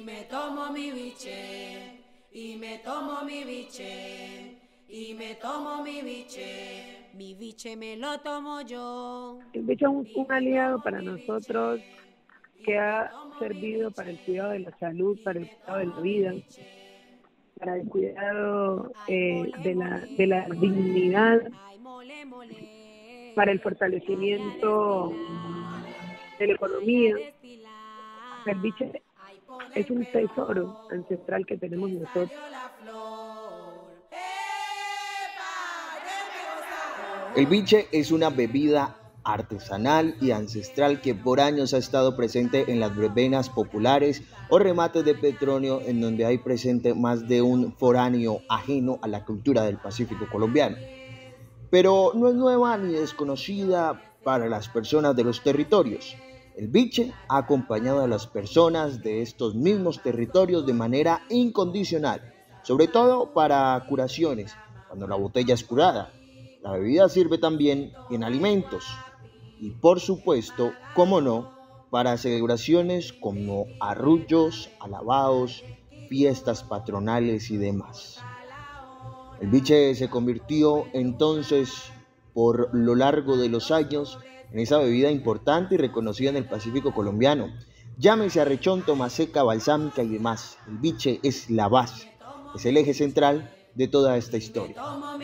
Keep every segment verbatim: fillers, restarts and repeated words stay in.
me tomo mi biche, y me tomo mi biche, y me tomo mi biche, mi biche me lo tomo yo. El biche es un, Y un me aliado tomo para mi nosotros biche, que y me ha tomo mi servido para el cuidado de biche, la salud, y para el me cuidado de la tomo mi vida, biche. para el cuidado Ay, eh, mole, de la, de la mole, dignidad, ay, mole, para el mole, ay, al fortalecimiento estilar, de la ay, al economía. El estilar, biche ay, por es el un tesoro Perú, ancestral que tenemos me nosotros. salió la flor. ¡Epa! ¡Déjame El gozar! biche es una bebida artesanal y ancestral que por años ha estado presente en las verbenas populares o remates de petróleo en donde hay presente más de un foráneo ajeno a la cultura del Pacífico colombiano. Pero no es nueva ni desconocida para las personas de los territorios. El biche ha acompañado a las personas de estos mismos territorios de manera incondicional, sobre todo para curaciones, cuando la botella es curada. La bebida sirve también en alimentos y, por supuesto, como no, para celebraciones como arrullos, alabados, fiestas patronales y demás. El biche se convirtió entonces por lo largo de los años en esa bebida importante y reconocida en el Pacífico colombiano. Llámese arrechón, tomaseca, balsámica y demás. El biche es la base, es el eje central de toda esta historia.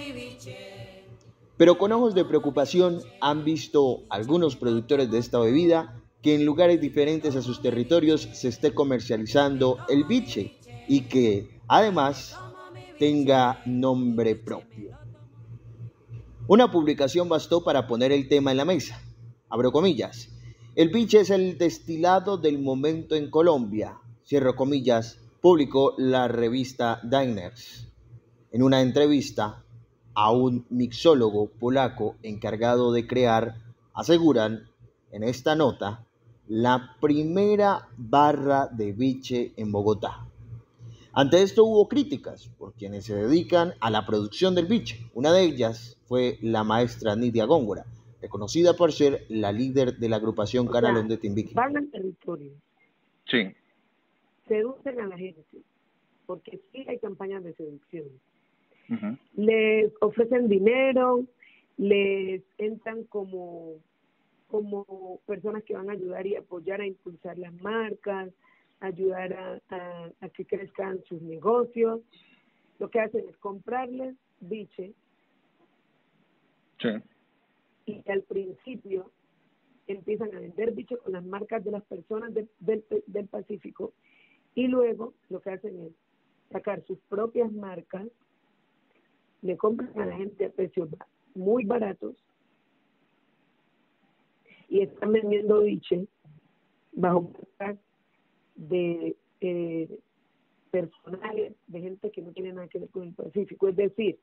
Pero con ojos de preocupación han visto algunos productores de esta bebida que en lugares diferentes a sus territorios se esté comercializando el biche y que además tenga nombre propio. Una publicación bastó para poner el tema en la mesa. Abro comillas. El biche es el destilado del momento en Colombia. Cierro comillas. Publicó la revista Diners. En una entrevista a un mixólogo polaco encargado de crear, aseguran en esta nota, la primera barra de biche en Bogotá. Ante esto hubo críticas por quienes se dedican a la producción del biche. Una de ellas fue la maestra Nidia Góngora, reconocida por ser la líder de la agrupación O sea, Canalón de Timbiquí. van al territorio, Sí. seducen a la gente, porque sí hay campañas de seducción. Uh-huh. Les ofrecen dinero, les entran como, como personas que van a ayudar y apoyar a impulsar las marcas, ayudar a, a, a que crezcan sus negocios. Lo que hacen es comprarles biche Sí. y al principio empiezan a vender biche con las marcas de las personas de, del, del Pacífico y luego lo que hacen es sacar sus propias marcas, le compran a la gente a precios muy baratos y están vendiendo biche bajo marcas de eh, personales, de gente que no tiene nada que ver con el Pacífico. Es decir,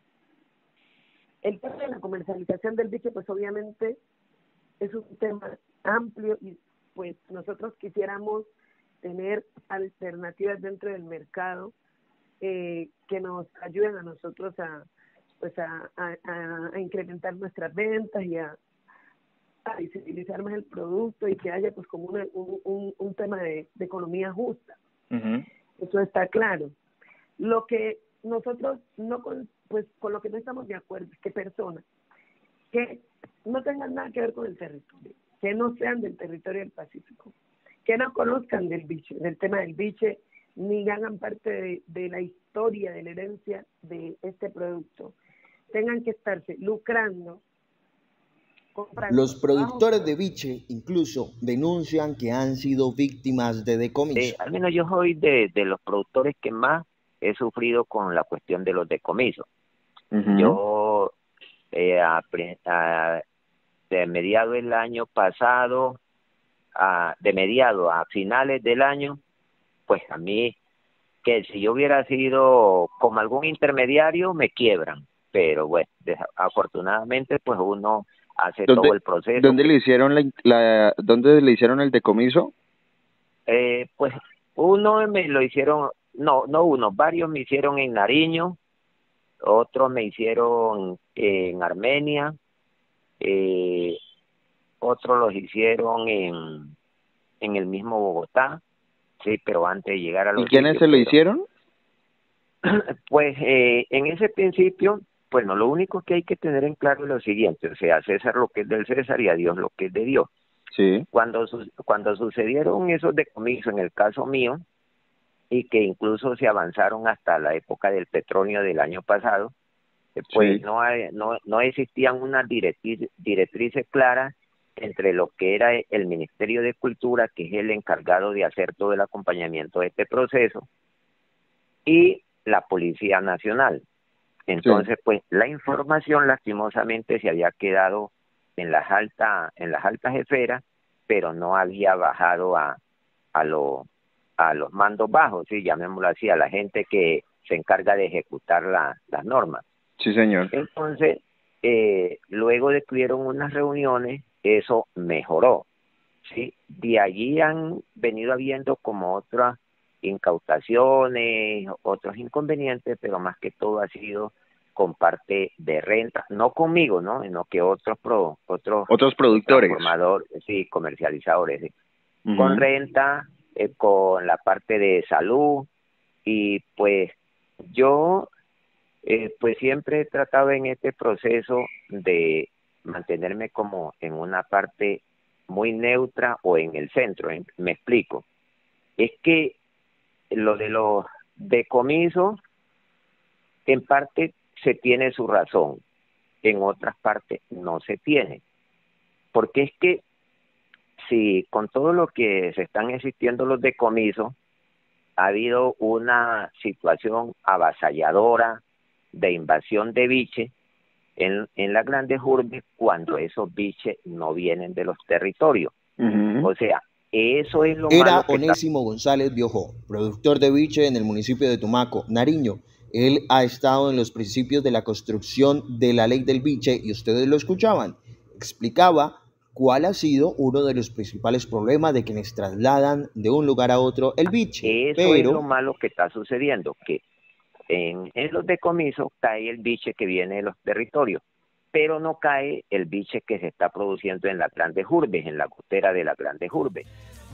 el tema de la comercialización del biche, pues obviamente es un tema amplio y pues nosotros quisiéramos tener alternativas dentro del mercado eh, que nos ayuden a nosotros a pues a, a, a incrementar nuestras ventas y a, a visibilizar más el producto y que haya pues como una, un, un, un tema de, de economía justa. Uh-huh. Eso está claro. Lo que nosotros no con, pues con lo que no estamos de acuerdo es que personas que no tengan nada que ver con el territorio, que no sean del territorio del Pacífico, que no conozcan del biche, del tema del biche, ni hagan parte de, de la historia, de la herencia de este producto, tengan que estarse lucrando, comprando Los bajo productores de biche incluso denuncian que han sido víctimas de Eh, decomiso. al menos yo soy de, de los productores que más he sufrido con la cuestión de los decomisos. Uh-huh. Yo, eh, a, a, de mediado del año pasado, a, de mediado a finales del año, pues a mí, que si yo hubiera sido como algún intermediario, me quiebran. Pero bueno, afortunadamente, pues uno hace todo el proceso. ¿Dónde le hicieron la, la dónde le hicieron el decomiso? Eh, pues uno me lo hicieron, no, no uno, varios me hicieron en Nariño, otros me hicieron en Armenia, eh, otros los hicieron en, en el mismo Bogotá, sí, pero antes de llegar a los ¿Y quiénes sitios, se lo pero, hicieron? Pues eh, en ese principio, bueno, lo único que hay que tener en claro es lo siguiente, o sea, a César lo que es del César y a Dios lo que es de Dios. Sí. Cuando, su- cuando sucedieron esos decomisos, en el caso mío, y que incluso se avanzaron hasta la época del petróleo del año pasado, eh, pues Sí. no, hay- no, no existían unas directrices, directrices claras entre lo que era el Ministerio de Cultura, que es el encargado de hacer todo el acompañamiento de este proceso, y la Policía Nacional. Entonces, pues la información lastimosamente se había quedado en las altas en las altas esferas, pero no había bajado a a lo, a los mandos bajos, sí, llamémoslo así, a la gente que se encarga de ejecutar la, las normas. Sí, señor. Entonces, eh, luego de que hubieron unas reuniones, eso mejoró, sí. De allí han venido habiendo como otras incautaciones, otros inconvenientes, pero más que todo ha sido con parte de renta, no conmigo, ¿no? Sino que otros pro, otros Otros productores. transformadores, sí, comercializadores, sí. Ujú. Con renta, eh, con la parte de salud, y pues yo eh, pues siempre he tratado en este proceso de mantenerme como en una parte muy neutra o en el centro, ¿eh? Me explico. Es que lo de los decomisos, en parte se tiene su razón, en otras partes no se tiene. Porque es que si con todo lo que se están existiendo los decomisos, ha habido una situación avasalladora de invasión de biches en, en las grandes urbes cuando esos biches no vienen de los territorios. Ujú. O sea, eso es lo Era malo que está... Onésimo González Biojó, productor de biche en el municipio de Tumaco, Nariño. Él ha estado en los principios de la construcción de la ley del biche y ustedes lo escuchaban. Explicaba cuál ha sido uno de los principales problemas de quienes trasladan de un lugar a otro el biche. Eso es lo Pero malo que está sucediendo, que en, en los decomisos cae el biche que viene de los territorios, pero no cae el biche que se está produciendo en las grandes urbes, en la costera de las grandes urbes.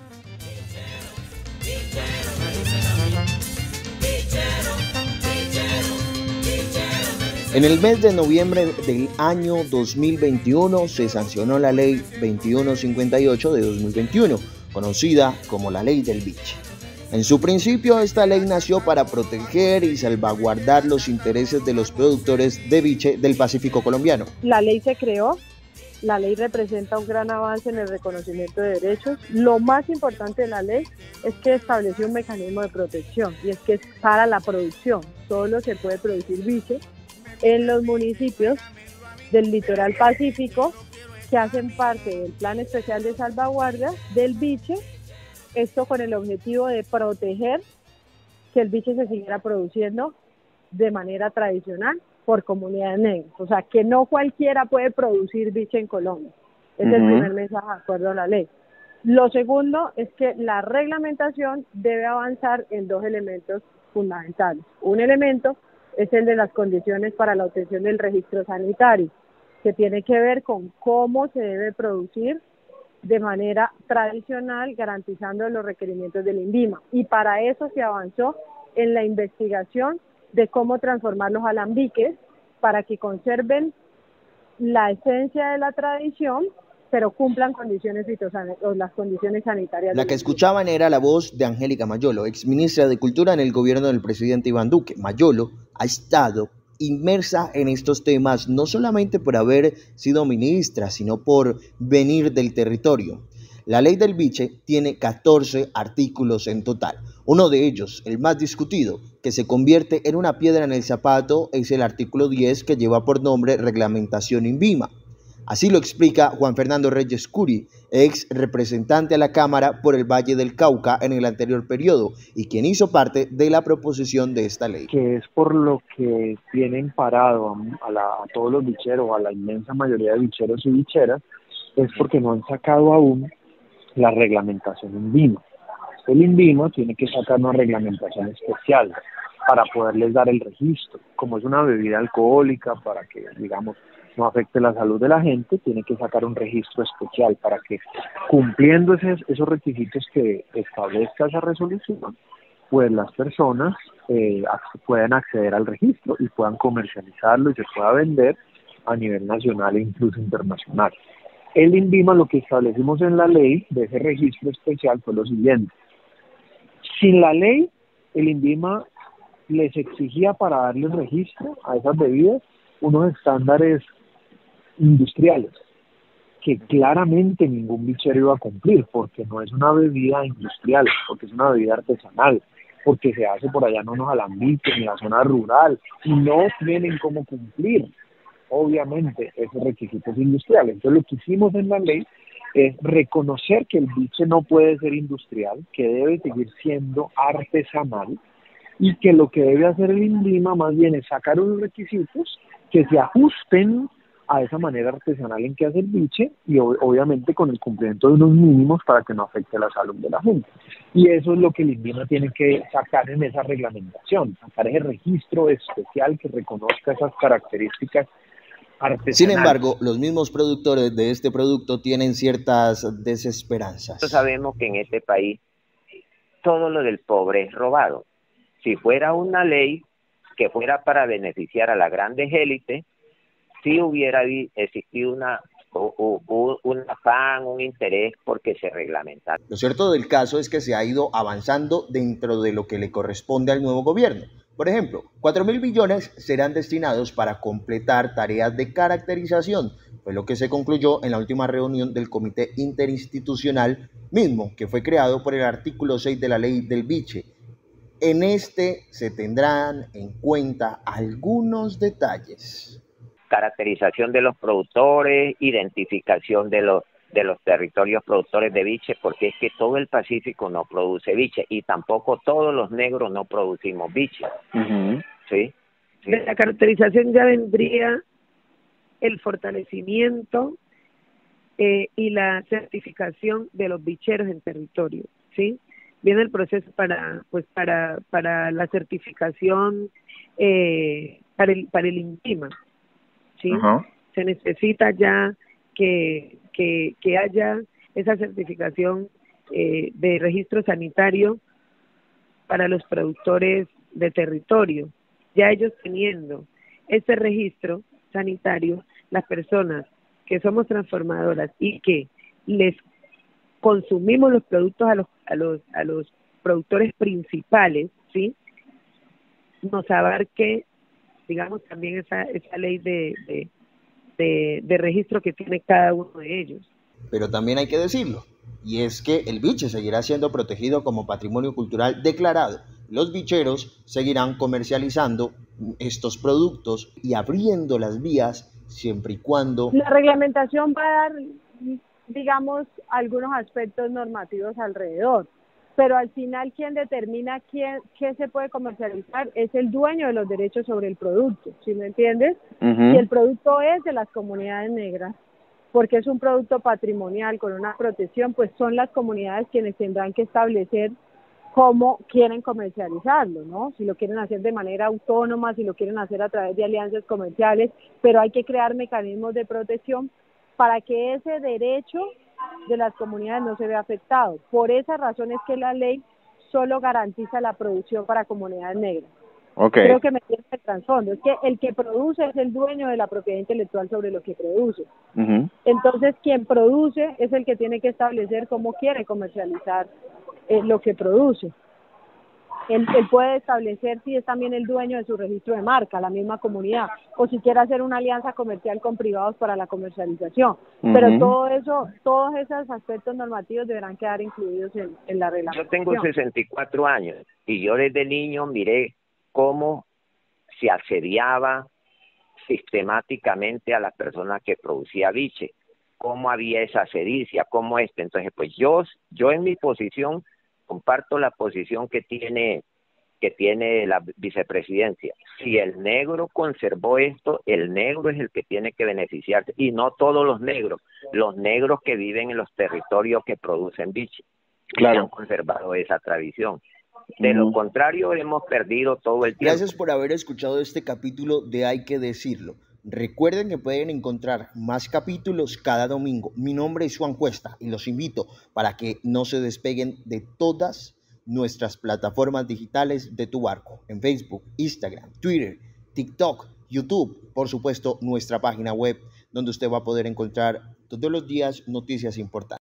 en el mes de noviembre del año dos mil veintiuno se sancionó la ley veintiuno cincuenta y ocho de dos mil veintiuno, conocida como la ley del biche. En su principio, esta ley nació para proteger y salvaguardar los intereses de los productores de biche del Pacífico colombiano. La ley se creó, la ley representa un gran avance en el reconocimiento de derechos. Lo más importante de la ley es que estableció un mecanismo de protección, y es que es para la producción. Solo se puede producir biche en los municipios del litoral pacífico que hacen parte del Plan Especial de Salvaguardia del biche. Esto con el objetivo de proteger que el biche se siguiera produciendo de manera tradicional por comunidades negras. O sea, que no cualquiera puede producir biche en Colombia. Ese es Uh-huh. el primer mensaje de acuerdo a la ley. Lo segundo es que la reglamentación debe avanzar en dos elementos fundamentales. Un elemento es el de las condiciones para la obtención del registro sanitario, que tiene que ver con cómo se debe producir de manera tradicional, garantizando los requerimientos del INVIMA. Y para eso se avanzó en la investigación de cómo transformar los alambiques para que conserven la esencia de la tradición, pero cumplan condiciones fitosanitarias, las condiciones sanitarias. La que escuchaban era la voz de Angélica Mayolo, exministra de Cultura en el gobierno del presidente Iván Duque. Mayolo ha estado inmersa en estos temas no solamente por haber sido ministra, sino por venir del territorio. La ley del biche tiene catorce artículos en total. Uno de ellos, el más discutido, que se convierte en una piedra en el zapato, es el artículo diez, que lleva por nombre Reglamentación INVIMA. Así lo explica Juan Fernando Reyes Curi, ex representante a la Cámara por el Valle del Cauca en el anterior periodo y quien hizo parte de la proposición de esta ley. Que es por lo que tienen parado a, a, la, a todos los bicheros, a la inmensa mayoría de bicheros y bicheras, es porque no han sacado aún la reglamentación INVIMA. El INVIMA tiene que sacar una reglamentación especial para poderles dar el registro, como es una bebida alcohólica, para que, digamos, no afecte la salud de la gente, tiene que sacar un registro especial para que, cumpliendo esos, esos requisitos que establezca esa resolución, pues las personas eh, puedan acceder al registro y puedan comercializarlo y se pueda vender a nivel nacional e incluso internacional. El INVIMA, lo que establecimos en la ley de ese registro especial fue lo siguiente: sin la ley, el INVIMA les exigía para darles registro a esas bebidas unos estándares industriales que claramente ningún bichero iba a cumplir, porque no es una bebida industrial, porque es una bebida artesanal, porque se hace por allá en unos alambiques, en la zona rural, y no tienen cómo cumplir, obviamente, esos requisitos industriales. Entonces, lo que hicimos en la ley es reconocer que el biche no puede ser industrial, que debe seguir siendo artesanal, y que lo que debe hacer el INVIMA más bien es sacar unos requisitos que se ajusten a esa manera artesanal en que hace el biche y ob- obviamente con el cumplimiento de unos mínimos para que no afecte la salud de la gente. Y eso es lo que el INVIMA tiene que sacar en esa reglamentación, sacar ese registro especial que reconozca esas características artesanales. Sin embargo, los mismos productores de este producto tienen ciertas desesperanzas. Nosotros sabemos que en este país todo lo del pobre es robado. Si fuera una ley que fuera para beneficiar a las grandes élites, sí hubiera existido una, o, o, un afán, un interés porque se reglamentara. Lo cierto del caso es que se ha ido avanzando dentro de lo que le corresponde al nuevo gobierno. Por ejemplo, cuatro mil billones serán destinados para completar tareas de caracterización, fue lo que se concluyó en la última reunión del Comité Interinstitucional, mismo que fue creado por el artículo seis de la Ley del Biche. En este se tendrán en cuenta algunos detalles. Caracterización de los productores, identificación de los de los territorios productores de biche, porque es que todo el Pacífico no produce biche y tampoco todos los negros no producimos biche. Uh-huh. ¿Sí? ¿Sí? De la caracterización ya vendría el fortalecimiento eh, y la certificación de los bicheros en territorio, ¿sí? Viene el proceso para pues para para la certificación eh, para el para el INVIMA, ¿sí? Uh-huh. Se necesita ya que que, que haya esa certificación eh, de registro sanitario para los productores de territorio. Ya ellos teniendo este registro sanitario, las personas que somos transformadoras y que les consumimos los productos a los a los a los productores principales, ¿sí? Nos abarque, digamos, también esa esa ley de, de de de registro que tiene cada uno de ellos. Pero también hay que decirlo, y es que el biche seguirá siendo protegido como patrimonio cultural declarado. Los bicheros seguirán comercializando estos productos y abriendo las vías siempre y cuando... La reglamentación va a dar, digamos, algunos aspectos normativos alrededor, pero al final quien determina quién, qué se puede comercializar es el dueño de los derechos sobre el producto, ¿sí me entiendes? Uh-huh. Y el producto es de las comunidades negras, porque es un producto patrimonial con una protección, pues son las comunidades quienes tendrán que establecer cómo quieren comercializarlo, ¿no? Si lo quieren hacer de manera autónoma, si lo quieren hacer a través de alianzas comerciales, pero hay que crear mecanismos de protección para que ese derecho de las comunidades no se vea afectado. Por esa razón es que la ley solo garantiza la producción para comunidades negras. Okay. Creo que me entiende el trasfondo, es que el que produce es el dueño de la propiedad intelectual sobre lo que produce. Uh-huh. Entonces, quien produce es el que tiene que establecer cómo quiere comercializar eh, lo que produce. Él, él puede establecer si es también el dueño de su registro de marca, la misma comunidad, o si quiere hacer una alianza comercial con privados para la comercialización. Uh-huh. Pero todo eso, todos esos aspectos normativos deberán quedar incluidos en, en la reglamentación. Yo tengo sesenta y cuatro años y yo desde niño miré cómo se asediaba sistemáticamente a las personas que producía biche, cómo había esa sedicia, cómo este. Entonces, pues yo, yo en mi posición comparto la posición que tiene que tiene la vicepresidencia. Si el negro conservó esto, el negro es el que tiene que beneficiarse, y no todos los negros, los negros que viven en los territorios que producen biche, claro, que han conservado esa tradición. De lo contrario, hemos perdido todo el tiempo. Gracias por haber escuchado este capítulo de Hay que Decirlo. Recuerden que pueden encontrar más capítulos cada domingo. Mi nombre es Juan Cuesta y los invito para que no se despeguen de todas nuestras plataformas digitales de tu barco, en Facebook, Instagram, Twitter, TikTok, YouTube, por supuesto nuestra página web donde usted va a poder encontrar todos los días noticias importantes.